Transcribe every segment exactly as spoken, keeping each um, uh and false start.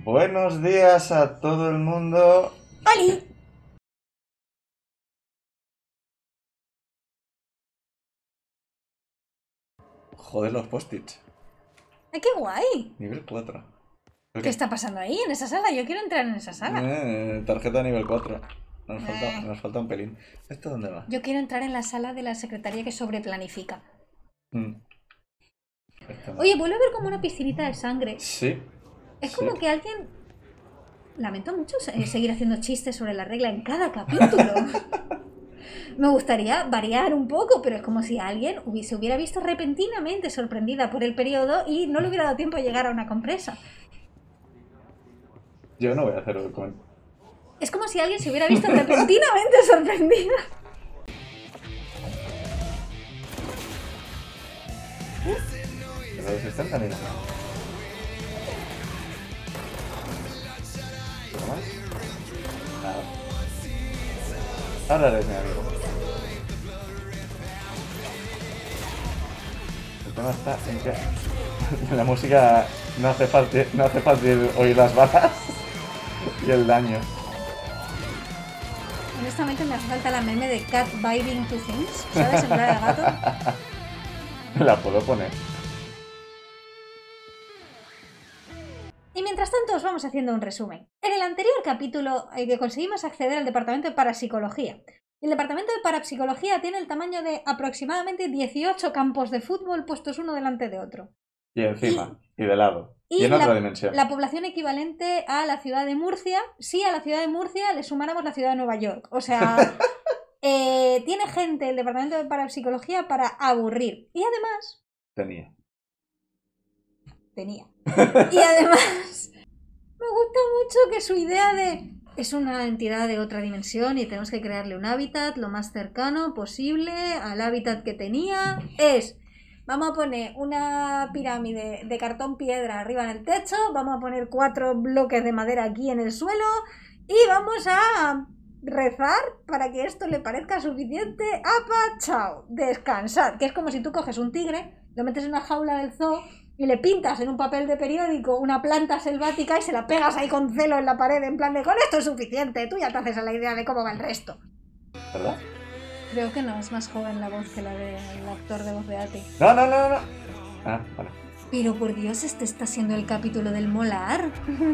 Buenos días a todo el mundo. ¡Oli! Joder, los post-its. ¡Ay, qué guay! Nivel cuatro. ¿Qué está pasando ahí en esa sala? Yo quiero entrar en esa sala. Eh, tarjeta nivel cuatro. Nos, Eh. falta, nos falta un pelín. ¿Esto dónde va? Yo quiero entrar en la sala de la secretaria que sobreplanifica. Mm. Esto no. Oye, vuelve a ver como una piscinita de sangre. Sí. Es sí. como que alguien... Lamento mucho eh, seguir haciendo chistes sobre la regla en cada capítulo. Me gustaría variar un poco, pero es como si alguien hubiese, se hubiera visto repentinamente sorprendida por el periodo y no le hubiera dado tiempo a llegar a una compresa. Yo no voy a hacer el con... Es como si alguien se hubiera visto repentinamente sorprendida. Pero los están también. ¿Algo más? Nada. Ahora eres mi amigo. El tema está en que la música no hace fácil, no hace fácil oír las balas y el daño. Honestamente me hace falta la meme de cat biting to things, ¿sabes? En plan de gato. La puedo poner. Y mientras tanto os vamos haciendo un resumen. En el anterior capítulo eh, que conseguimos acceder al departamento de parapsicología. El departamento de parapsicología tiene el tamaño de aproximadamente dieciocho campos de fútbol puestos uno delante de otro. Y encima, y, y de lado. Y, Y en la, otra dimensión. La población equivalente a la ciudad de Murcia, si a la ciudad de Murcia le sumáramos la ciudad de Nueva York. O sea, eh, tiene gente el departamento de parapsicología para aburrir. Y además... Tenía. Tenía. Y además, me gusta mucho que su idea de... Es una entidad de otra dimensión y tenemos que crearle un hábitat lo más cercano posible al hábitat que tenía. Es... Vamos a poner una pirámide de cartón piedra arriba en el techo, vamos a poner cuatro bloques de madera aquí en el suelo y vamos a rezar para que esto le parezca suficiente. ¡Apa! ¡Chao! Descansad. Que es como si tú coges un tigre, lo metes en una jaula del zoo y le pintas en un papel de periódico una planta selvática y se la pegas ahí con celo en la pared en plan de con esto es suficiente. Tú ya te haces a la idea de cómo va el resto. ¿Verdad? Creo que no, es más joven la voz que la del actor de voz de Ati. No, no, no, no. Ah, vale. Pero por Dios, este está siendo el capítulo del molar.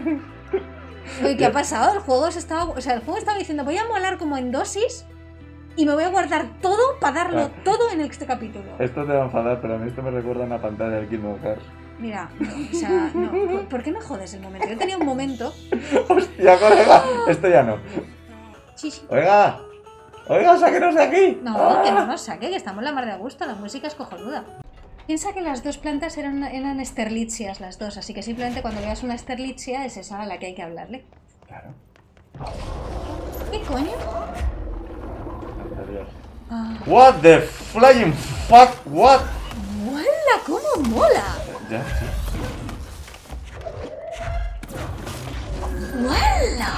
Oye, ¿qué ha pasado? El juego se estaba, o sea, el juego estaba diciendo voy a molar como en dosis y me voy a guardar todo para darlo Ah. todo en este capítulo. Esto te va a enfadar, pero a mí esto me recuerda a una pantalla del Kingdom Hearts. Mira, no, o sea, no, ¿por, ¿por qué me jodes el momento? Yo tenía un momento... ¡Hostia, colega! Esto ya no. Sí, sí. ¡Oiga! ¡Oiga, sáquenos de aquí! No, ¡Ah! que no nos saque, que estamos la mar de a gusto, la música es cojonuda. Piensa que las dos plantas eran, eran esterlitzias las dos, así que simplemente cuando veas una esterlitzia es esa a la que hay que hablarle. Claro. ¿Qué coño? Adiós. Ah. What the flying fuck? What? ¡Huela, cómo mola! Ya, sí. ¡Huela!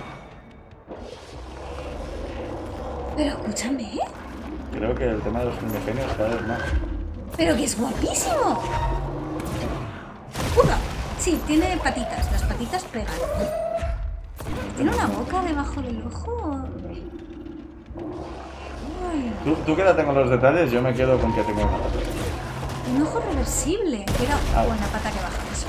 Pero escúchame, ¿eh? Creo que el tema de los primigenios cada vez más. ¡Pero que es guapísimo! ¡Uno! Sí, tiene patitas, las patitas pegan. ¿Tiene una boca debajo del ojo? Ay, Tú, tú quédate con los detalles, yo me quedo con que tengo una pata. un ojo reversible. Era Ah. buena pata que baja eso.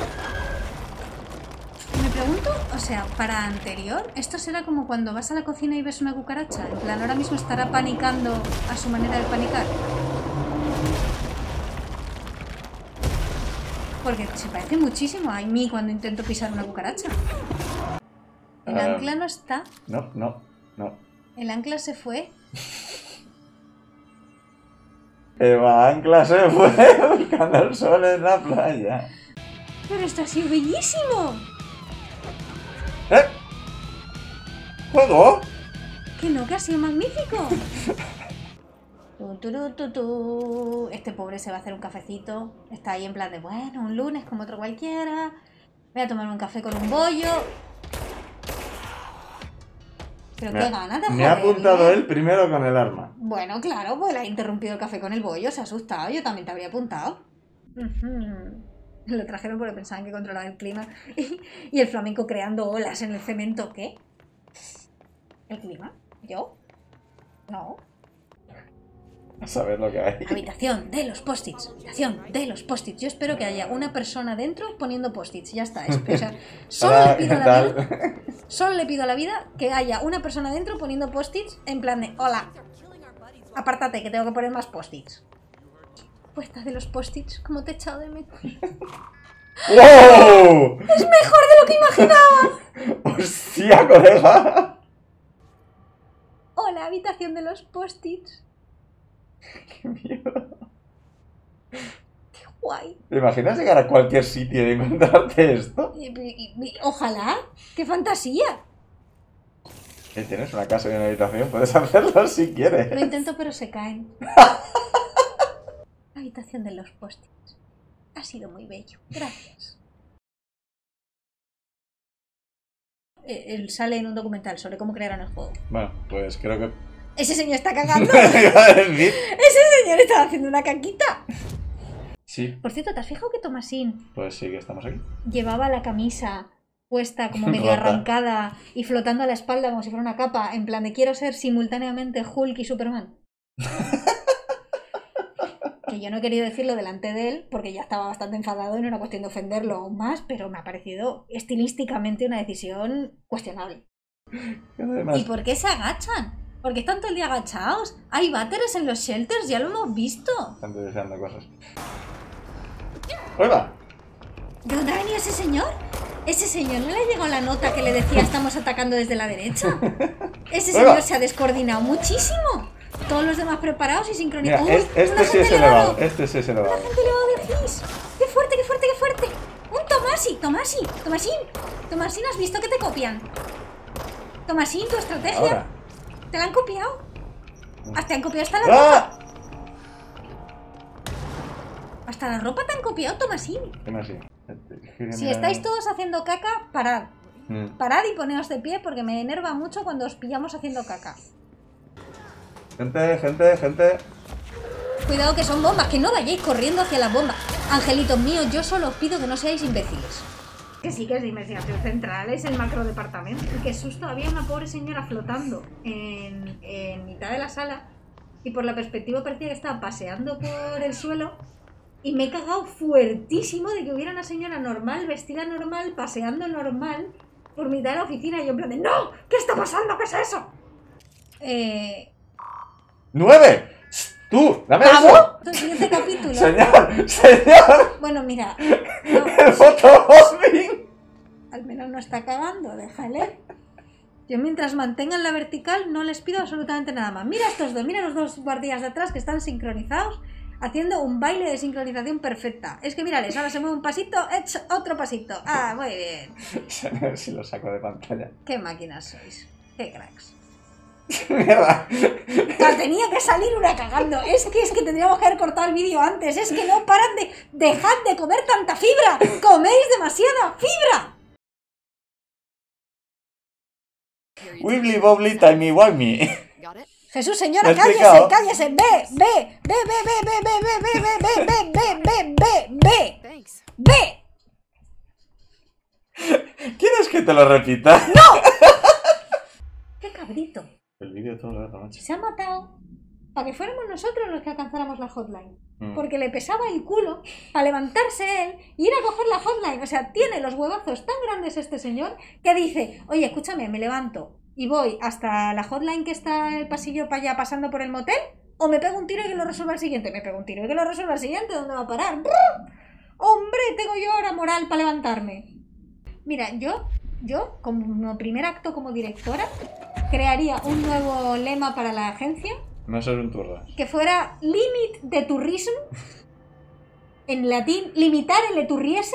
Me pregunto, o sea, para anterior, esto será como cuando vas a la cocina y ves una cucaracha. En plan, ahora mismo estará panicando a su manera de panicar. Porque se parece muchísimo a mí cuando intento pisar una cucaracha. El Ah. ancla no está. No, no, no. El ancla se fue. Eva Ancla se fue buscando el sol en la playa. Pero esto ha sido bellísimo. ¿Eh? ¿Juego? Que no, que ha sido magnífico. Tu, tu, tu, tu. Este pobre se va a hacer un cafecito. Está ahí en plan de, bueno, un lunes como otro cualquiera. Voy a tomarme un café con un bollo. Pero Me qué ha- ganas de Me ha joderle. apuntado él primero con el arma. Bueno, claro, pues le ha interrumpido el café con el bollo. Se ha asustado. Yo también te habría apuntado. Ujú. Lo trajeron porque pensaban que controlaba el clima. Y, y el flamenco creando olas en el cemento. ¿Qué? ¿El clima? ¿Yo? No. A saber lo que hay. Habitación de los post-its. Habitación de los post-its. Yo espero que haya una persona dentro poniendo post-its. Ya está. Es, o sea, solo, Hola, le pido ¿qué a la tal? vida, solo le pido a la vida que haya una persona dentro poniendo post-its en plan de hola, apártate que tengo que poner más post-its. Puerta de los post-its, como te he echado de menos. ¡Wow! ¡Es mejor de lo que imaginaba! ¡Hostia, colega! Hola, habitación de los post-its. ¡Qué miedo! ¡Qué guay! ¿Te imaginas llegar a cualquier sitio y encontrarte esto? Y- y- y- ojalá. ¡Qué fantasía! ¿Qué tienes? ¿Una casa y una habitación? Puedes hacerlo si quieres. Lo intento pero se caen. Habitación de los post-its. Ha sido muy bello. Gracias. Eh, Él sale en un documental sobre cómo crearon el juego. Bueno, pues creo que... Ese señor está cagando. iba a decir. Ese señor está haciendo una caquita. Sí, Por cierto, ¿te has fijado que Tomasín pues sí que estamos aquí. llevaba la camisa puesta como medio Rota. arrancada y flotando a la espalda como si fuera una capa, en plan de quiero ser simultáneamente Hulk y Superman? Que yo no he querido decirlo delante de él porque ya estaba bastante enfadado y no era cuestión de ofenderlo aún más, pero me ha parecido estilísticamente una decisión cuestionable. Además, ¿Y por qué se agachan? ¿Por qué están todo el día agachados? Hay váteres en los shelters, ya lo hemos visto. están deseando cosas. ¡Hola! ¿De dónde ha venido ese señor? Ese señor no le ha llegado la nota que le decía estamos atacando desde la derecha. Ese Oiga. señor se ha descoordinado muchísimo. Todos los demás preparados y Mira, sincronizados. es- este sí es elevado. Este sí es elevado. ¡Un agente elevado de Gis! ¡Qué fuerte, qué fuerte, qué fuerte! ¡Un Tomasi! ¡Tomasi! ¡Tomasín! ¡Tomasín, has visto que te copian! Tomasín, tu estrategia. Ahora. ¿Te la han copiado? Hasta te han copiado hasta la ¡Ah! ropa. Hasta la ropa te han copiado, Tomasín. ¿Qué más sí? Si estáis todos haciendo caca, parad. Mm. Parad y poneos de pie porque me enerva mucho cuando os pillamos haciendo caca. Gente, gente, gente. Cuidado que son bombas, que no vayáis corriendo hacia las bombas. Angelitos míos, yo solo os pido que no seáis imbéciles. Que sí que es de investigación central, es el macro departamento. Y qué susto, había una pobre señora flotando en, en mitad de la sala y por la perspectiva parecía que estaba paseando por el suelo y me he cagado fuertísimo de que hubiera una señora normal, vestida normal, paseando normal por mitad de la oficina y yo en plan de ¡no! ¿Qué está pasando? ¿Qué es eso? Eh... ¡Nueve! ¡Tú! ¡Dame eso! ¿Vamos? El siguiente capítulo. ¡Señor! ¡Señor! Bueno, mira, no, ¡El fotobombing! al menos no está cagando, déjale. Yo mientras mantengan la vertical no les pido absolutamente nada más. Mira estos dos, mira los dos guardias de atrás que están sincronizados, haciendo un baile de sincronización perfecta. Es que mírales, ahora se mueve un pasito, ech, otro pasito. Ah, muy bien. A ver si lo saco de pantalla. Qué máquinas sois. Qué cracks. Mierda. Ya tenía que salir una cagando. Es que es que tendríamos que haber cortado el vídeo antes. Es que no paran de... ¡Dejad de comer tanta fibra! ¡Coméis demasiada fibra! Wibbly bobbly timey wimey. Jesús, señora, ¿Me he cállese, explicado? cállese. Ve, ve, ve, ve, ve, ve, ve, ve, ve, ve, ve, ve, ve, ve, ve, Thanks. ve. ¿Quieres que te lo repita? ¡Qué cabrito! El vídeo todo el rato, macho. Se ha matado para que fuéramos nosotros los que alcanzáramos la hotline. Mm. Porque le pesaba el culo para levantarse él y ir a coger la hotline. O sea, tiene los huevazos tan grandes este señor que dice, oye, escúchame, me levanto y voy hasta la hotline que está en el pasillo para allá pasando por el motel, o me pego un tiro y que lo resuelva el siguiente. Me pego un tiro y que lo resuelva el siguiente. ¿Dónde va a parar? ¡Brr! Hombre, tengo yo ahora moral para levantarme. Mira, yo, yo, como primer acto como directora, crearía un nuevo lema para la agencia No son un turras. que fuera Limit de Tourism, en latín, limitar el eturriese,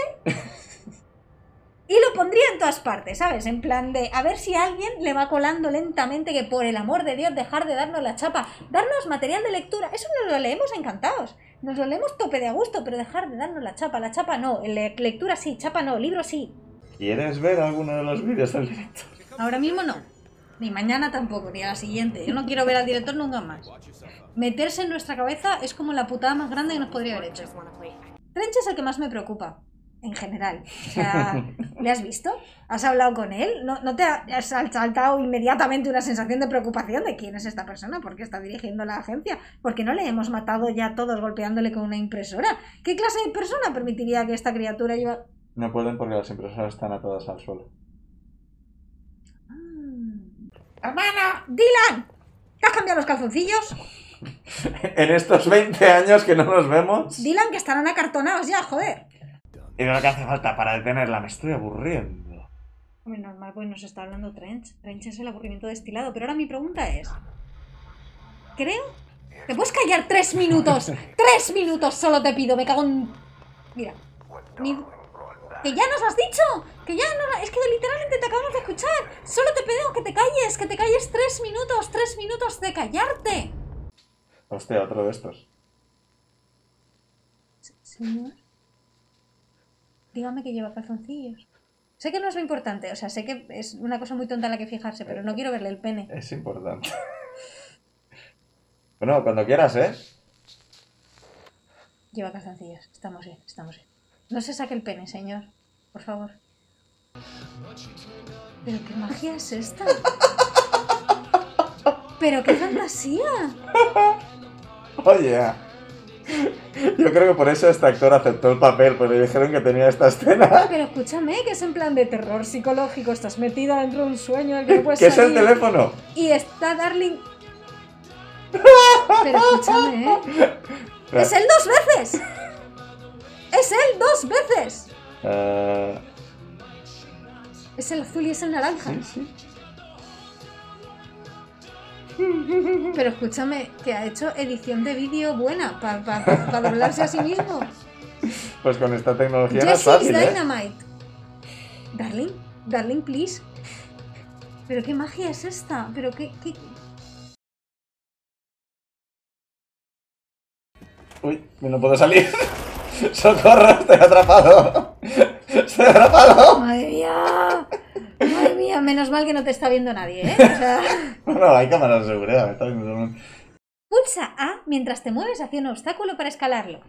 y lo pondría en todas partes, ¿sabes? En plan de, a ver si alguien le va colando lentamente que por el amor de Dios dejar de darnos la chapa, darnos material de lectura, eso nos lo leemos encantados, nos lo leemos tope de a gusto, pero dejar de darnos la chapa, la chapa no, le- lectura sí, chapa no, libro sí. ¿Quieres ver alguno de los vídeos del directo? Ahora mismo no. Ni mañana tampoco, ni a la siguiente. Yo no quiero ver al director nunca más. Meterse en nuestra cabeza es como la putada más grande que nos podría haber hecho. Trench es el que más me preocupa. En general. O sea, ¿le has visto? ¿Has hablado con él? ¿No, no te ha, has saltado inmediatamente una sensación de preocupación de quién es esta persona? ¿Por qué está dirigiendo la agencia? ¿Por qué no le hemos matado ya todos golpeándole con una impresora? ¿Qué clase de persona permitiría que esta criatura lleva...? No pueden porque las impresoras están atadas al suelo. ¡Hermana! ¡Dylan! ¿Te has cambiado los calzoncillos? En estos veinte años que no nos vemos. Dylan, que estarán acartonados ya, joder. Y lo que hace falta para detenerla, me estoy aburriendo. Hombre, normal, pues nos está hablando Trench. Trench es el aburrimiento destilado. Pero ahora mi pregunta es... Creo... ¿Te puedes callar tres minutos? ¡Tres minutos solo te pido! Me cago en... Mira. Mi... ¡Que ya nos has dicho! ¡Que ya no! Es que literalmente te acabamos de escuchar. Solo te pido que te calles. Que te calles tres minutos. Tres minutos de callarte. Hostia, otro de estos. Señor... Dígame que lleva calzoncillos. Sé que no es lo importante, o sea, sé que es una cosa muy tonta en la que fijarse, pero no quiero verle el pene. Es importante. Bueno, cuando quieras, ¿eh? Lleva calzoncillos, estamos bien, estamos bien. No se saque el pene, señor, por favor. ¿Pero qué magia es esta? ¿Pero qué fantasía? Oye, yo creo que por eso este actor aceptó el papel, porque le dijeron que tenía esta escena. Pero escúchame, que es en plan de terror psicológico, estás metida dentro de un sueño del que no puedes ¿Qué es salir. el teléfono? Y está Darling... Pero escúchame, ¿eh? ¡Es él dos veces! ¡Es él dos veces! Uh... Es el azul y es el naranja. Sí, sí. Pero escúchame, que ha hecho edición de vídeo buena para pa, pa, pa doblarse a sí mismo. Pues con esta tecnología no es Jesse's fácil, ¿eh? Dynamite. Darling, darling, please. Pero qué magia es esta. Pero qué... qué... Uy, no puedo salir. ¡Socorro! ¡Estoy atrapado! ¡Estoy atrapado! ¡Madre mía! ¡Madre mía! Menos mal que no te está viendo nadie, ¿eh? O sea... No, hay cámaras de seguridad. Me está viendo... Pulsa A mientras te mueves hacia un obstáculo para escalarlo.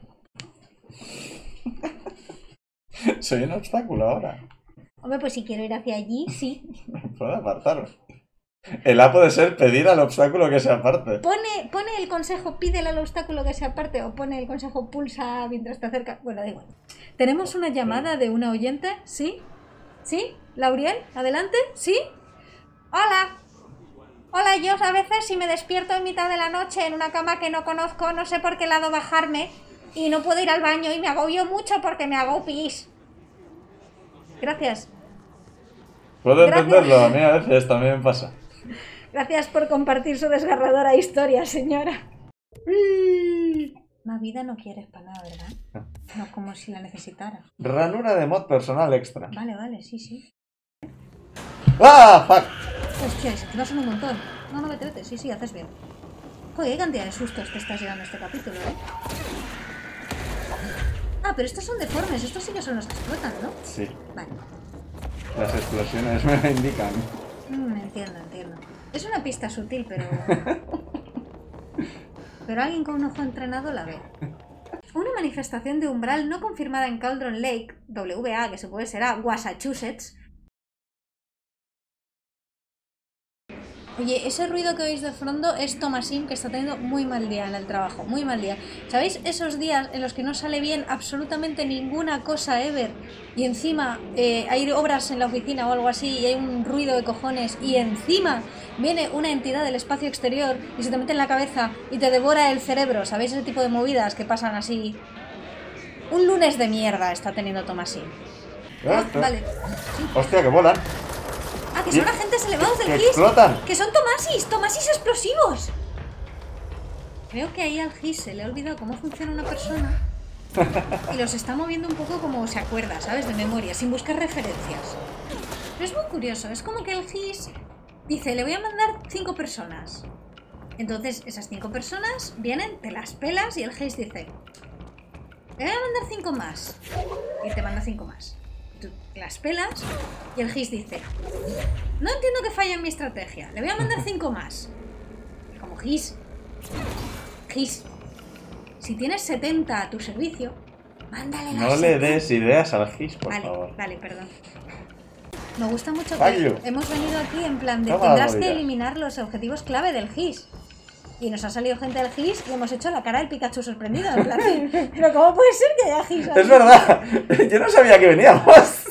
Soy un obstáculo ahora. Hombre, pues si quiero ir hacia allí, sí. Puedo apartarme. El A puede ser pedir al obstáculo que se aparte. Pone, pone el consejo, pídele al obstáculo que se aparte, o pone el consejo pulsa mientras te acercas. Bueno, da igual. Tenemos una llamada de una oyente, ¿sí? ¿Sí? ¿Lauriel? ¿Adelante? ¿Sí? Hola. Hola, yo a veces si me despierto en mitad de la noche en una cama que no conozco, no sé por qué lado bajarme y no puedo ir al baño y me agobio mucho porque me hago pis. Gracias. Puedo Gracias. entenderlo, a mí a veces también me pasa. Gracias por compartir su desgarradora historia, señora. Más vida no quieres para nada, ¿verdad? No como si la necesitara. Ranura de mod personal extra. Vale, vale, sí, sí. ¡Ah! ¡Fuck! Hostia, es que no son un montón. No, no me trates, sí, sí, haces bien. Joder, qué cantidad de sustos te estás llevando este capítulo, ¿eh? Ah, pero estos son deformes, estos sí que son los que explotan, ¿no? Sí. Vale. Las explosiones me lo indican. Mm, entiendo, entiendo. Es una pista sutil, pero... pero alguien con un ojo entrenado la ve. Una manifestación de umbral no confirmada en Cauldron Lake, W A, que se puede ser a Massachusetts. Oye, ese ruido que oís de fondo es Thomasin, que está teniendo muy mal día en el trabajo, muy mal día. ¿Sabéis esos días en los que no sale bien absolutamente ninguna cosa ever? Y encima eh, hay obras en la oficina o algo así y hay un ruido de cojones y encima viene una entidad del espacio exterior y se te mete en la cabeza y te devora el cerebro. ¿Sabéis ese tipo de movidas que pasan así? Un lunes de mierda está teniendo Thomasin. ¿Eh? Oh, vale. Sí. Hostia, que volan. Ah, que son ¿Qué? agentes elevados del ¡Que G I S. explotan! ¡Que son tomasis! ¡Tomasis explosivos! Creo que ahí al G I S se le ha olvidado cómo funciona una persona y los está moviendo un poco como se acuerda, ¿sabes? De memoria, sin buscar referencias. Pero es muy curioso, es como que el G I S dice, le voy a mandar cinco personas. Entonces esas cinco personas vienen, te las pelas y el G I S dice, le voy a mandar cinco más. Y te manda cinco más. Tú las pelas y el G I S dice, no entiendo que falle en mi estrategia, le voy a mandar cinco más. Como G I S, G I S, si tienes setenta a tu servicio, Mándale la No le sentencia. des ideas al Gis, por Vale, favor. vale, perdón. Me gusta mucho Fuck que you. hemos venido aquí en plan de Toma, tendrás que rodillas. eliminar los objetivos clave del G I S. Y nos ha salido gente del G I S y hemos hecho la cara del Pikachu sorprendido. En plan de, pero ¿cómo puede ser que haya G I S aquí? Es verdad, yo no sabía que veníamos.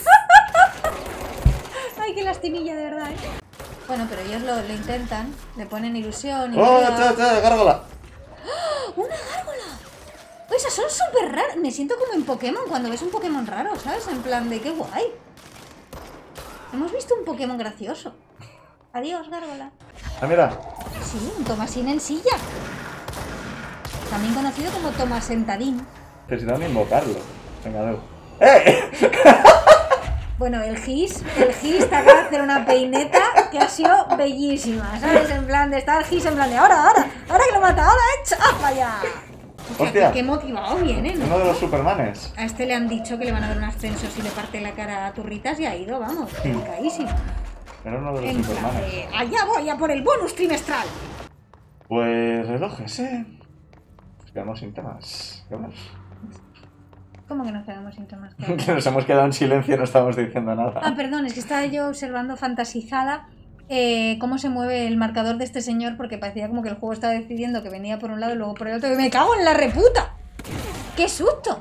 Ay, qué lastimilla, de verdad, ¿eh? Bueno, pero ellos lo, lo intentan, le ponen ilusión y... ¡Oh, brillo. cha, cha, gárgola! ¡Una gárgola! Pues esas son súper raras. Me siento como en Pokémon cuando ves un Pokémon raro, ¿sabes? En plan de qué guay. Hemos visto un Pokémon gracioso. Adiós, gárgola. Ah, mira. Sí, un Tomasín en silla. También conocido como Tomasentadín. Necesitamos invocarlo. Venga, Deu. ¡Eh! Bueno, el Gis, el Gis te acaba de hacer una peineta que ha sido bellísima, ¿sabes? En plan de estar el Gis en plan de ahora, ahora, ahora que lo mata, ahora, hecho, ¡ah, vaya! Hostia. Qué motivado viene, ¿no? Uno de los Supermanes. A este le han dicho que le van a dar un ascenso si le parte la cara a turritas y ha ido, vamos, caísimo. Era uno de los En plan Supermanes. de, allá voy a por el bonus trimestral. Pues relojes, ¿eh? Nos quedamos sin temas. ¿Qué más? ¿Cómo que nos quedamos sin temas? Que nos hemos quedado en silencio y no estamos diciendo nada. Ah, perdón, es que estaba yo observando fantasizada eh, cómo se mueve el marcador de este señor porque parecía como que el juego estaba decidiendo que venía por un lado y luego por el otro. ¡Y me cago en la reputa! ¡Qué susto!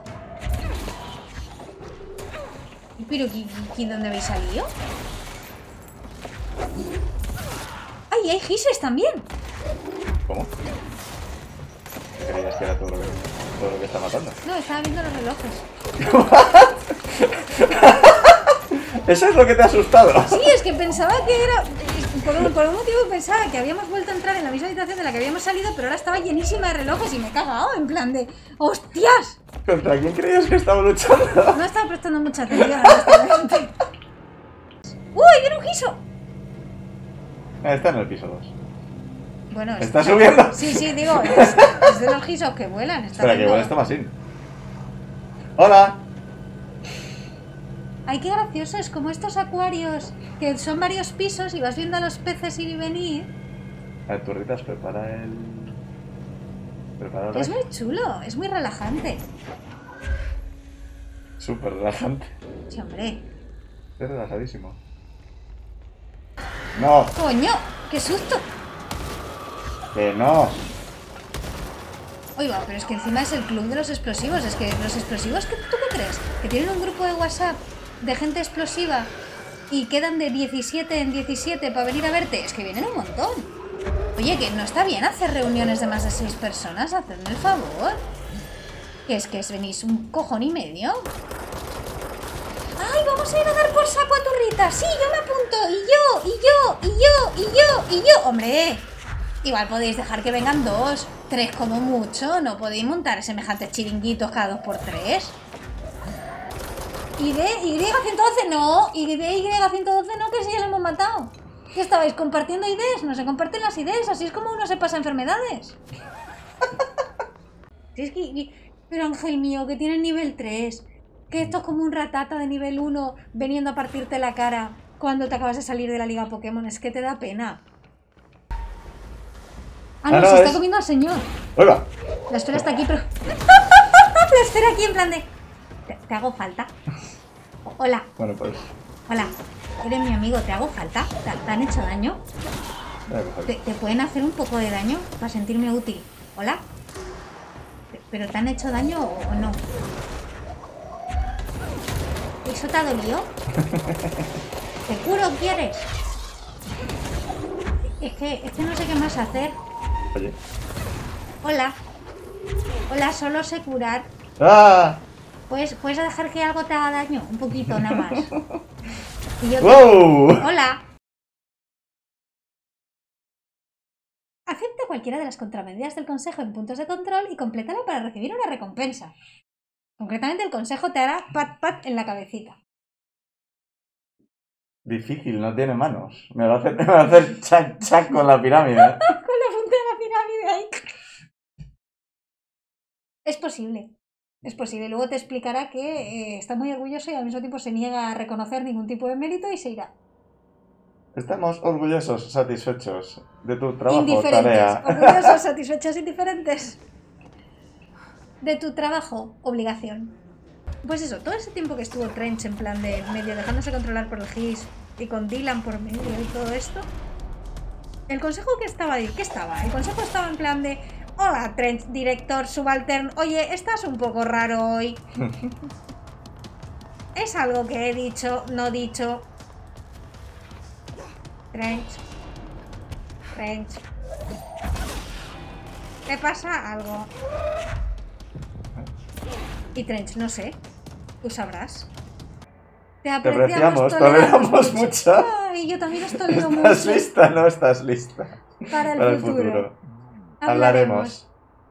¿Pero ¿y, y dónde habéis salido? ¡Ay, hay gises también! ¿Cómo? ¿Qué creías que era todo lo que, todo lo que está matando? No, estaba viendo los relojes. ¿Eso es lo que te ha asustado? Sí, es que pensaba que era... Por un, por un motivo pensaba que habíamos vuelto a entrar en la misma habitación de la que habíamos salido, pero ahora estaba llenísima de relojes y me he cagado, en plan de... ¡Hostias! ¿Contra quién creías que estaba luchando? No estaba prestando mucha atención, honestamente. ¡Uy, viene un giso! Está en el piso dos. Bueno, ¿Está subiendo? Sí, sí, digo, es, es de los gisos que vuelan. Está Espera, que viendo- igual está más in. ¡Hola! Ay, qué gracioso, es como estos acuarios que son varios pisos y vas viendo a los peces ir y venir. A ver, turritas, prepara el... Prepara el... Es muy chulo, es muy relajante. Súper relajante. Sí, hombre. Es relajadísimo. ¡No! ¡Coño! ¡Qué susto! ¡Que no! Oiga, pero es que encima es el club de los explosivos. Es que los explosivos, ¿qué, ¿tú qué crees? ¿Que tienen un grupo de WhatsApp de gente explosiva y quedan de diecisiete en diecisiete para venir a verte? Es que vienen un montón. Oye, que no está bien hacer reuniones de más de seis personas, hacedme el favor. Que es que es venís un cojón y medio. ¡Ay, vamos a ir a dar por saco a turritas! ¡Sí, yo me apunto! ¡Y yo! ¡Y yo! ¡Y yo! ¡Y yo! ¡Y yo! ¡Hombre! Igual podéis dejar que vengan dos, tres como mucho. No podéis montar semejantes chiringuitos cada dos por tres. ¿Y de Y ciento doce no? ¿Y de Y ciento doce no? Que si ya lo hemos matado. ¿Qué estabais compartiendo ideas? No se comparten las ideas, así es como uno se pasa enfermedades. Si es que... Pero Ángel mío, que tienes nivel tres. Que esto es como un ratata de nivel uno veniendo a partirte la cara cuando te acabas de salir de la liga Pokémon. Es que te da pena. Ah, no, Ah, no, se está es- comiendo al señor. ¡Hola! La esfera está aquí, pero... La esfera aquí en plan de... ¿Te, te hago falta? O- Hola, Bueno, pues... hola. Eres mi amigo, ¿te hago falta? ¿Te, te han hecho daño? voy a coger. ¿Te, te pueden hacer un poco de daño para sentirme útil? ¿Hola? Te- ¿Pero te han hecho daño o, o no? ¿Eso te ha dolido? ¿Te curo quieres? Es que, es que no sé qué más hacer. Oye. Hola. Hola, solo sé curar. ¡Ah! ¿Puedes, ¿Puedes dejar que algo te haga daño? Un poquito, nada más. Y yo te- ¡Wow! Hola. Acepta cualquiera de las contramedidas del consejo en puntos de control y complétala para recibir una recompensa. Concretamente, el consejo te hará pat pat en la cabecita. Difícil, no tiene manos. Me va a hacer, me va a hacer chac chac con la pirámide. ¿eh? Con la punta de la pirámide ahí. Es posible. Es posible. Luego te explicará que eh, está muy orgulloso y al mismo tiempo se niega a reconocer ningún tipo de mérito y se irá. Estamos orgullosos, satisfechos de tu trabajo, Indiferentes. tarea. Orgullosos, satisfechos, indiferentes. De tu trabajo, obligación. Pues eso, todo ese tiempo que estuvo Trench en plan de medio dejándose controlar por el Gis y con Dylan por medio y todo esto, el consejo que estaba ahí, ¿qué estaba? El consejo estaba en plan de: hola, Trench, director subalterno, oye, estás un poco raro hoy. Es algo que he dicho, no dicho. Trench. Trench. ¿Te pasa algo? Y Trench, no sé. Tú sabrás. Te apreciamos, te toleramos mucho. Ay, yo también os tolero mucho. ¿Estás lista? No estás lista. Para el, Para el futuro. futuro. Hablaremos. Hablaremos.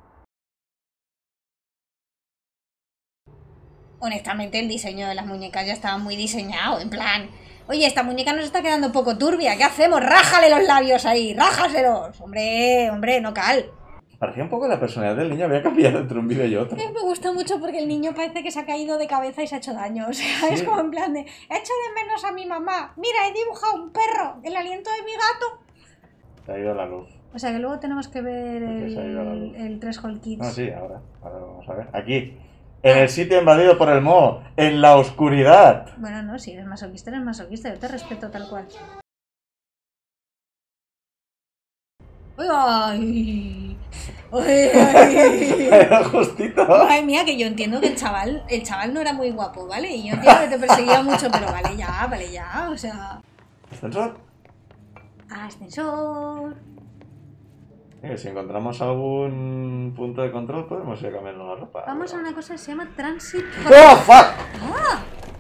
Honestamente, el diseño de las muñecas ya estaba muy diseñado. En plan, oye, esta muñeca nos está quedando un poco turbia. ¿Qué hacemos? ¡Rájale los labios ahí! ¡Rájaselos! Hombre, hombre, no cal. Parecía un poco la personalidad del niño había cambiado entre un vídeo y otro. Me gusta mucho porque el niño parece que se ha caído de cabeza y se ha hecho daño. O sea, Sí. es como en plan de: echo de menos a mi mamá. Mira, he dibujado un perro. El aliento de mi gato. Se ha ido la luz. O sea, que luego tenemos que ver Porque se ha ido la el, luz. el Threshold Kids. No, sí, ahora. Ahora lo vamos a ver. Aquí. En el sitio invadido por el moho. En la oscuridad. Bueno, no, si eres masoquista, eres masoquista. Yo te respeto tal cual. ¡Ay! ¡Ay! ¡Ay! ¡Ay! Era justito. Madre mía, que yo entiendo que el chaval, el chaval no era muy guapo, ¿vale? Y yo entiendo que te perseguía mucho, pero vale ya, vale ya, o sea... ¿Ascensor? Ascensor... Eh, si encontramos algún punto de control, podemos ir a cambiarnos la ropa. Vamos a una cosa que se llama Transit... ¡Oh, fuck! ¡Ah!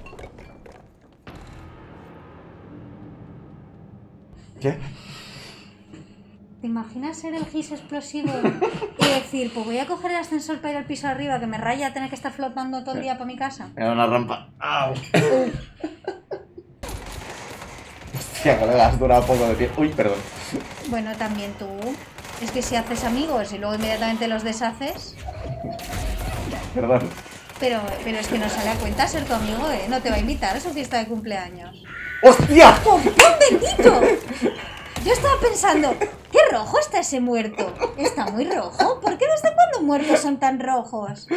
¿Qué? ¿Te imaginas ser el Gis explosivo y decir: pues voy a coger el ascensor para ir al piso de arriba, que me raya tener que estar flotando todo el día para mi casa? Era una rampa. ¡Au! Hostia, colega, has durado poco de pie. Uy, perdón. Bueno, también tú. Es que si haces amigos y luego inmediatamente los deshaces... Perdón. Pero, pero es que no sale a cuenta ser tu amigo, ¿eh? No te va a invitar a su fiesta de cumpleaños. ¡Hostia! ¡Pompón bendito! Yo estaba pensando: qué rojo está ese muerto. Está muy rojo. ¿Por qué desde cuándo muertos son tan rojos?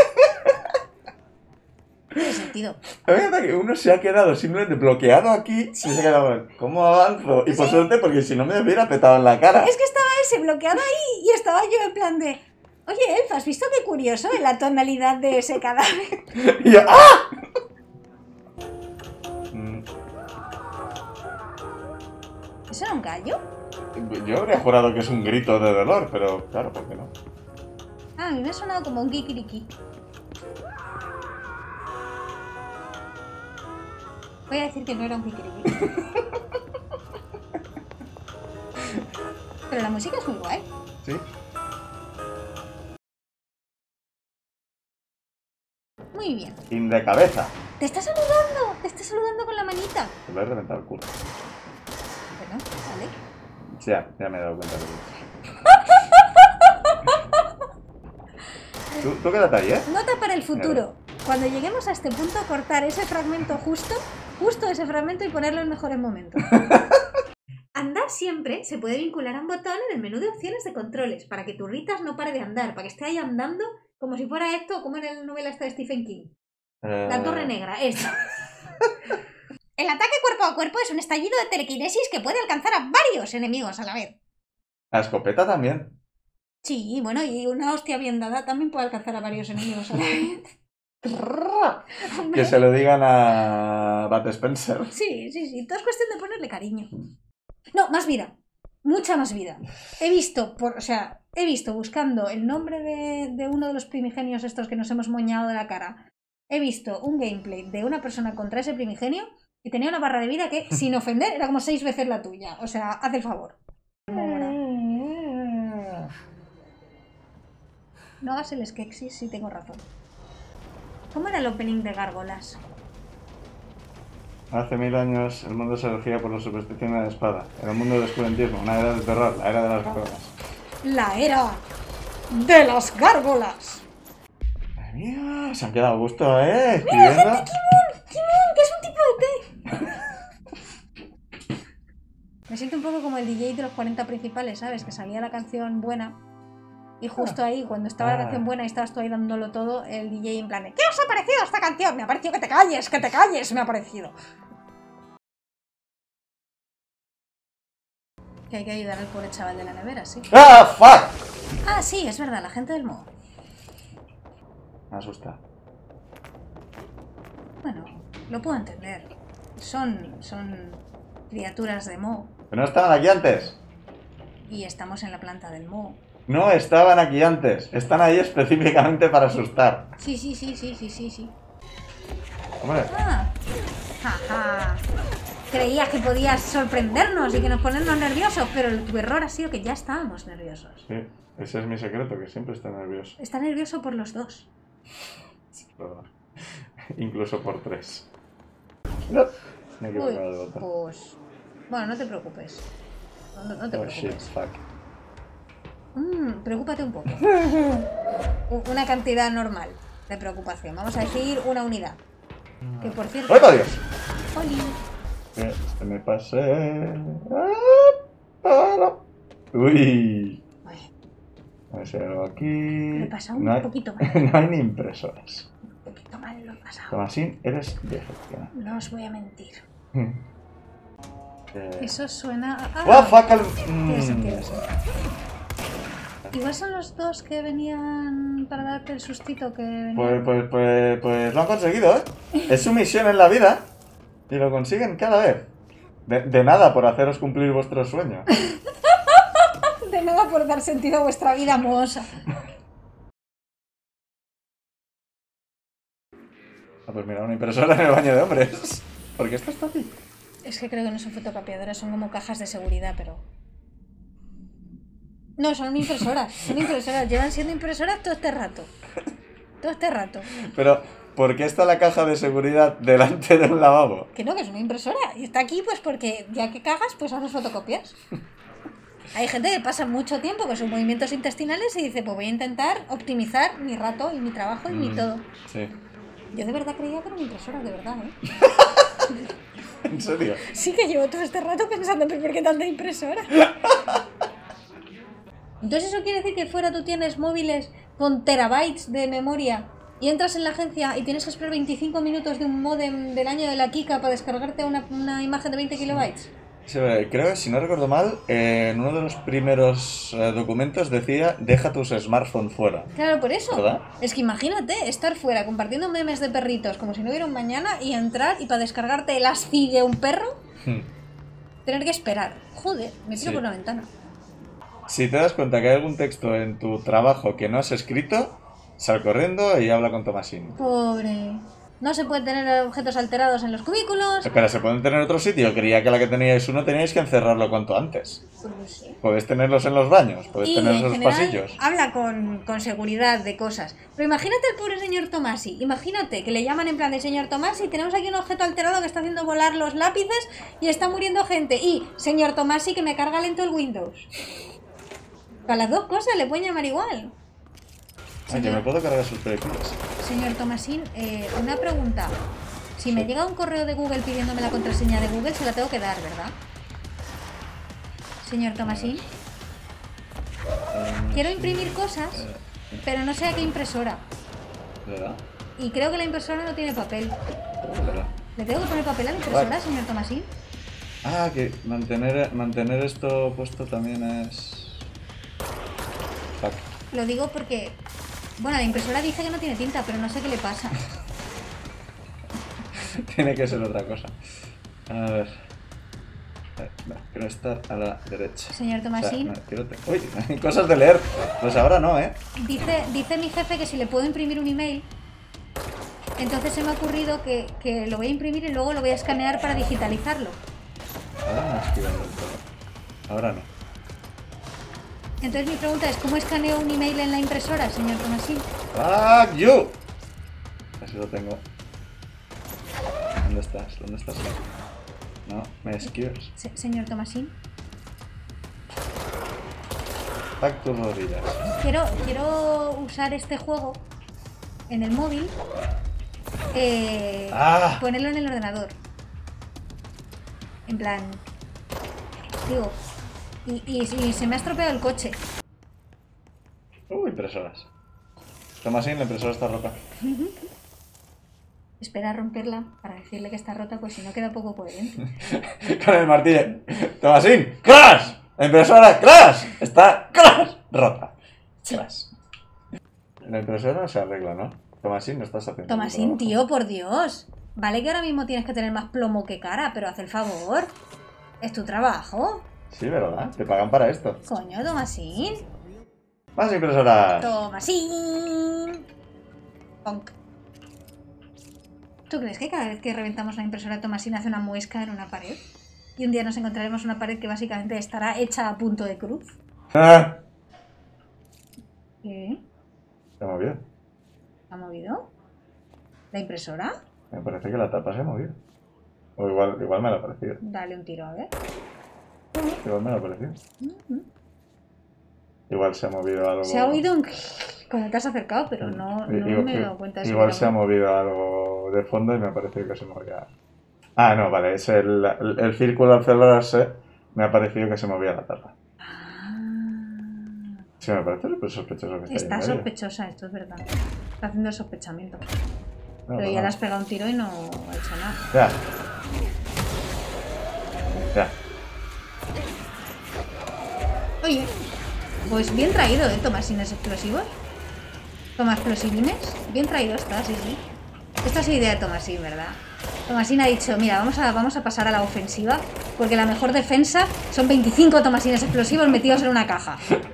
Tiene sentido. La verdad que uno se ha quedado simplemente bloqueado aquí. Sí. Y se ha quedado, ¿cómo avanzo? Y por suerte, porque si no me hubiera petado en la cara. Es que estaba ese bloqueado ahí y estaba yo en plan de: oye, Elf, ¿has visto qué curioso en la tonalidad de ese cadáver? Y yo, ¡ah! Mm, ¿Eso era un gallo? Yo habría jurado que es un grito de dolor, pero claro, ¿por qué no? Ah, a mí me ha sonado como un kikiriki. Voy a decir que no era un kikiriki. Pero la música es muy guay. ¿Sí? Muy bien. In de cabeza. ¡Te está saludando! ¡Te está saludando con la manita! Te lo he reventado el culo. Bueno, vale. Ya, ya me he dado cuenta de eso. ¿Tú, tú quédate ahí, ¿eh? Nota para el futuro. Cuando lleguemos a este punto, cortar ese fragmento justo, justo ese fragmento y ponerlo en mejores momentos. Andar siempre se puede vincular a un botón en el menú de opciones de controles, para que tu Ritas no pare de andar, para que esté ahí andando como si fuera esto, como en la novela esta de Stephen King. Eh... La Torre Negra, esto. El ataque cuerpo a cuerpo es un estallido de telequinesis que puede alcanzar a varios enemigos a la vez. La escopeta también. Sí, bueno, y una hostia bien dada también puede alcanzar a varios enemigos a la vez. Que se lo digan a Bat Spencer. Sí, sí, sí. Todo es cuestión de ponerle cariño. No, más vida. Mucha más vida. He visto, por, o sea, he visto buscando el nombre de, de uno de los primigenios estos que nos hemos moñado de la cara. He visto un gameplay de una persona contra ese primigenio y tenía una barra de vida que, sin ofender, era como seis veces la tuya. O sea, haz el favor. No hagas el Skeksis si tengo razón. ¿Cómo era el opening de Gárgolas? Hace mil años el mundo se regía por la superstición de la espada. Era un mundo del oscurantismo, una era de terror, la era de las gárgolas. La era de las gárgolas. Madre mía, se han quedado a gusto, ¿eh? Escribiendo. ¡Mira, gente, Kimon! ¡Kimon! ¡Que es un tipo de té! Me siento un poco como el D J de los cuarenta principales, ¿sabes? Que salía la canción buena Y justo ahí, cuando estaba la Ah. canción buena y estabas tú ahí dándolo todo, el D J en plan de, ¿qué os ha parecido esta canción? Me ha parecido que te calles, que te calles, me ha parecido. Que hay que ayudar al pobre chaval de la nevera, sí. ¡Ah, fuck! Ah, sí, es verdad, la gente del Mo. Me asusta. Bueno, lo puedo entender. Son, son criaturas de Mo ¿Pero no estaban aquí antes? y estamos en la planta del Mo. No estaban aquí antes. Están ahí específicamente para asustar. Sí, sí, sí, sí, sí, sí, sí. Hombre, Ah, jaja. Creías que podías sorprendernos y que nos ponernos nerviosos, pero tu error ha sido que ya estábamos nerviosos. sí, ese es mi secreto, que siempre estoy nervioso. Está nervioso por los dos. Perdón. Incluso por tres. No, me he Uy, equivocado de botón. pues... Bueno, no te preocupes. No, no- no te Oh shit, preocupes. fuck. Mm, preocúpate un poco. U- Una cantidad normal de preocupación. Vamos a decir una unidad. Que por cierto... ¡Ay, por Dios! ¡Oli! Que se me pase. Ah, para. Uy. Ay, A ver si hay algo aquí. me he pasado un No hay, poquito mal. no hay ni impresoras. un poquito mal lo he pasado. Tomasín, eres decepcionante. No os voy a mentir. Eh, Eso suena... a- ¡Oh, fuck! al- Tiene Mm. sentido, sí. Igual son los dos que venían para darte el sustito que venían. Pues, pues, pues, pues lo han conseguido, ¿eh? Es su misión en la vida y lo consiguen cada vez. De, de nada por haceros cumplir vuestro sueño. De nada por dar sentido a vuestra vida mohosa. Ah, pues mira, una impresora en el baño de hombres. ¿Por qué esto está aquí? Es que creo que no son fotocopiadoras, son como cajas de seguridad, pero... No, son impresoras, son impresoras. Llevan siendo impresoras todo este rato. Todo este rato. Pero, ¿por qué está la caja de seguridad delante de un lavabo? Que no, que es una impresora. Y está aquí pues porque ya que cagas, pues haces fotocopias. Hay gente que pasa mucho tiempo con sus movimientos intestinales y dice, pues voy a intentar optimizar mi rato y mi trabajo y mi Mm, todo. Sí. Yo de verdad creía que era una impresora, de verdad, ¿eh? ¿En serio? Sí que llevo todo este rato pensando, pero ¿por qué tanta impresora? Entonces eso quiere decir que fuera tú tienes móviles con terabytes de memoria y entras en la agencia y tienes que esperar veinticinco minutos de un módem del año de la Kika para descargarte una, una imagen de veinte kilobytes. Sí, creo que, si no recuerdo mal, eh, en uno de los primeros eh, documentos decía deja tus smartphones fuera. Claro, por eso. ¿Verdad? Es que imagínate estar fuera compartiendo memes de perritos como si no hubiera un mañana y entrar y para descargarte el asci de un perro, Hmm. tener que esperar. Joder, me tiro Sí. por una ventana. Si te das cuenta que hay algún texto en tu trabajo que no has escrito, sal corriendo y habla con Tomasín. Pobre. No se puede tener objetos alterados en los cubículos. Espera, ¿se pueden tener en otro sitio? Creía que la que teníais uno teníais que encerrarlo cuanto antes. Pues no sé. Podéis tenerlos en los baños, podéis Y tenerlos en en los general pasillos. habla con, con seguridad de cosas. Pero imagínate el pobre señor Tomasi. Imagínate que le llaman en plan de señor Tomasi, tenemos aquí un objeto alterado que está haciendo volar los lápices y está muriendo gente. Y señor Tomasi, que me carga lento el Windows. Para las dos cosas le pueden llamar igual. Ay, que me puedo cargar sus películas. Señor Tomasín, eh, una pregunta. Si me Sí. llega un correo de Google pidiéndome la contraseña de Google, se la tengo que dar, ¿verdad? Señor Tomasín, quiero imprimir cosas, pero no sé a qué impresora. ¿Verdad? Y creo que la impresora no tiene papel. ¿Verdad? ¿Le tengo que poner papel a la impresora, Vale. señor Tomasín? Ah, que mantener, mantener esto puesto también es... Fuck. Lo digo porque... Bueno, la impresora dice que no tiene tinta, pero no sé qué le pasa. Tiene que ser otra cosa. A ver. Eh, no, quiero estar a la derecha. Señor O sea, Tomasín, no, quiero te- Uy, cosas de leer. Pues ahora no, ¿eh? dice, dice mi jefe que si le puedo imprimir un email, entonces se me ha ocurrido que, que lo voy a imprimir y luego lo voy a escanear para digitalizarlo. Ahora no escribo del todo. Ahora no. Entonces mi pregunta es, ¿cómo escaneo un email en la impresora, señor Tomasín? ¡Fuck you! Así lo tengo. ¿Dónde estás? ¿Dónde estás? No, me esquivas. Se- señor Tomasín, Fuck tus rodillas. quiero, quiero usar este juego en el móvil, eh, ¡Ah! ponerlo en el ordenador. En plan, digo, y, y, y se me ha estropeado el coche. Uh, impresoras. Tomasín, la impresora está rota. Espera a romperla para decirle que está rota, pues si no queda poco coherente. Con el martillo. Tomasín, ¡crash! La impresora, ¡crash! Está, ¡crash! Rota. ¡Crash! La impresora se arregla, ¿no? Tomasín, no estás haciendo. Tomasín, tío, por Dios. Vale que ahora mismo tienes que tener más plomo que cara, pero haz el favor. Es tu trabajo. Sí, ¿verdad? Te pagan para esto. Coño, Tomasín. Más impresoras. Tomasín. Ponk. ¿Tú crees que cada vez que reventamos una impresora Tomasín hace una muesca en una pared? Y un día nos encontraremos una pared que básicamente estará hecha a punto de cruz. Ah, ¿Qué? se ha movido. ¿Ha movido? ¿La impresora? Me parece que la tapa se ha movido. O igual, igual me la ha parecido. Dale un tiro, a ver. Igual me la ha parecido. Igual se ha movido algo. Se ha oído un... cuando te has acercado, pero no, no Igual- me he dado cuenta. de si Igual era se ha bueno. movido algo de fondo y me ha parecido que se movía. Ah, no, vale, es el, el, el círculo al cerrarse. Me ha parecido que se movía la tapa. Ah. Sí, me parece súper sospechoso que esté ahí Está en medio. sospechosa, esto es verdad. Está haciendo el sospechamiento. No, Pero no, ya no. le has pegado un tiro y no ha hecho nada. Ya. Ya. Oye, pues bien traído, ¿eh? Tomasines explosivos. Toma explosivines. Bien traído está, sí, sí. Esta es idea de Tomasín, ¿verdad? Tomasín ha dicho, mira, vamos a, vamos a pasar a la ofensiva, porque la mejor defensa son veinticinco Tomasines explosivos metidos en una caja.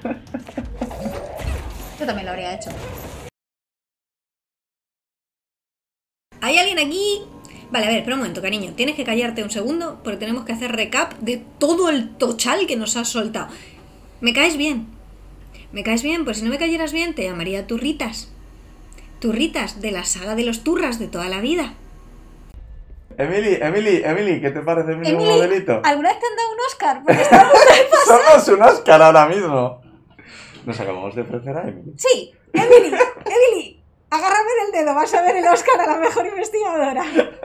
Yo también lo habría hecho. ¿Hay alguien aquí? Vale, a ver, espera un momento, cariño. Tienes que callarte un segundo porque tenemos que hacer recap de todo el tochal que nos has soltado. ¿Me caes bien? ¿Me caes bien? Pues si no me cayeras bien, te llamaría Turritas. Turritas de la saga de los turras de toda la vida. Emily, Emily, Emily, ¿qué te parece mi nuevo Emily, modelito? ¿alguna vez te han dado un Oscar? Porque estamos... Somos un Oscar ahora mismo. Nos acabamos de ofrecer a Emily. Sí, Emily, Emily, agárrame del dedo, vas a ver el Oscar a la mejor investigadora.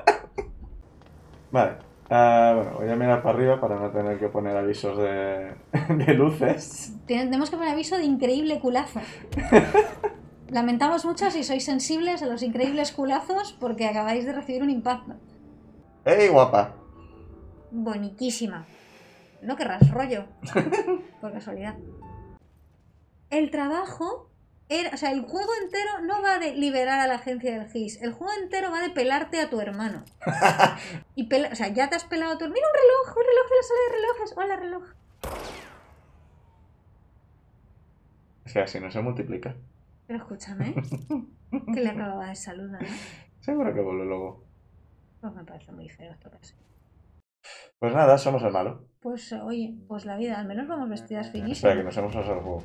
Vale. ah, bueno, voy a mirar para arriba para no tener que poner avisos de, de luces. Tenemos que poner aviso de increíble culazo. Lamentamos mucho si sois sensibles a los increíbles culazos porque acabáis de recibir un impacto. ¡Ey, guapa! Bonitísima. No querrás rollo. Por casualidad. El trabajo... Era, o sea, el juego entero no va de liberar a la agencia del G I S. El juego entero va de pelarte a tu hermano. Y pela, o sea, ya te has pelado a tu hermano. ¡Mira un reloj! ¡Un reloj de la sala de relojes! ¡Hola, reloj! Es que así no se multiplica. Pero escúchame. Que le acababa de saludar. Seguro que vuelve luego. Pues me parece muy feo esto casi. Pues nada, somos el malo. Pues oye, pues la vida, al menos vamos vestidas Espera, que finísimas. nos hemos pasado el juego.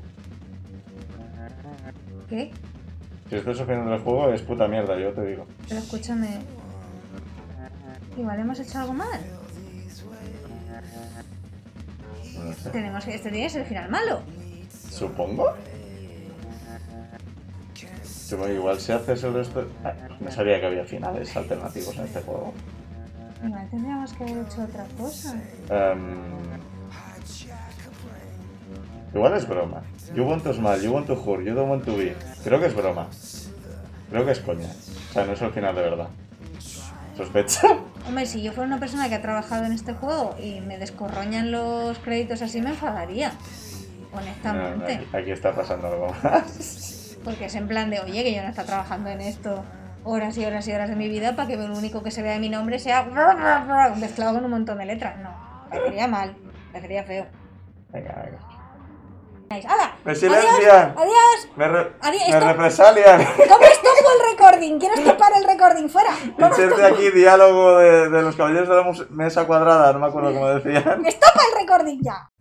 ¿Qué? Si estoy sufriendo del juego es puta mierda, yo te digo. Pero escúchame. Igual hemos hecho algo mal. No lo sé. Tenemos que. Este tiene que ser el final malo. ¿Supongo? Sí, bueno, igual si haces el resto... Ah, no sabía que había finales alternativos en este juego. Igual tendríamos que haber hecho otra cosa. Em, igual es broma. You want to smile, you want to hurt, you don't want to be. Creo que es broma. Creo que es coña. O sea, no es el final de verdad. ¿Sospecha? Hombre, si yo fuera una persona que ha trabajado en este juego y me descorroñan los créditos así, me enfadaría. No, Honestamente. aquí, aquí está pasando algo más. Porque es en plan de, oye, que yo no está trabajando en esto horas y horas y horas de mi vida para que lo único que se vea de mi nombre sea mezclado con un montón de letras. No, me parecería mal, me parecería feo. Venga, venga. ¡Hala! ¡Me silencian! ¡Adiós! ¡Adiós! Me, re- Adiós, me esto- represalian. ¿Cómo estopo el recording? ¿Quieres topar el recording? ¡Fuera! ¿Cómo Inserte estopo? aquí diálogo de, de los caballeros de la mus- mesa cuadrada, no me acuerdo cómo decían. ¡Estopa el recording ya!